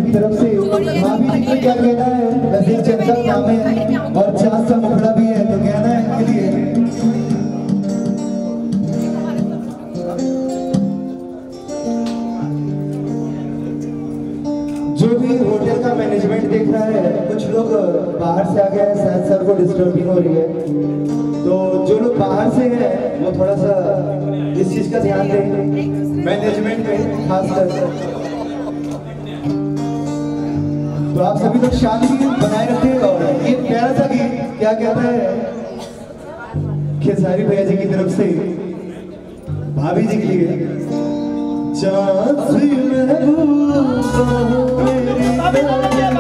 की तरफ से भाभी जी को क्या कहना है, वैसे चंदा नाम है और 4 सा मुखड़ा भी है, तो कहना है के लिए जो भी होटल का मैनेजमेंट देख रहा है, कुछ लोग बाहर से आ गए हैं, शायद सर को डिस्टर्बिंग हो रही है, तो जो लोग बाहर से हैं वो थोड़ा सा इस चीज का ध्यान दें मैनेजमेंट में खासकर। तो आप सभी लोग शांति बनाए रखें और ये प्यारा सा गीत क्या कहता है खेसारी भैया जी की तरफ से भाभी जी के लिए। चाँद सी महबूबा मेरी